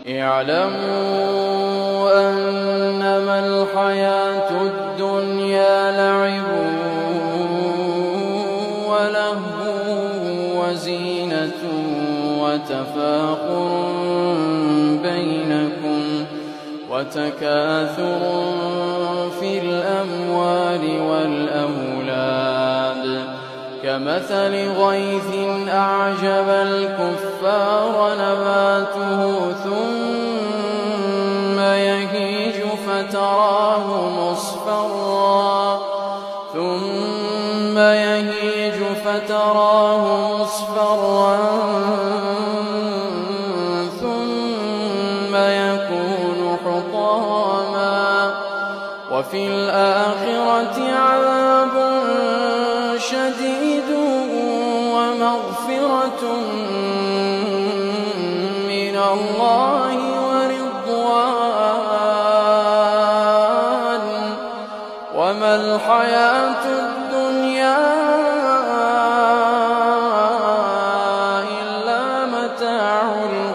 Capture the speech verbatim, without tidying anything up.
اعلموا أنما الحياة الدنيا لعب ولهو وزينة وتفاخر بينكم وتكاثر في الأموال والأولاد كمثل غيث أعجب الكفار نباته ثم يهيج فتراه مصفرا ثم يهيج فتراه مصفرا ثم يكون حطاما وفي الآخرة عذاب شديد ومغفرة من الله ورضوان وما الحياة الدنيا إلا متاع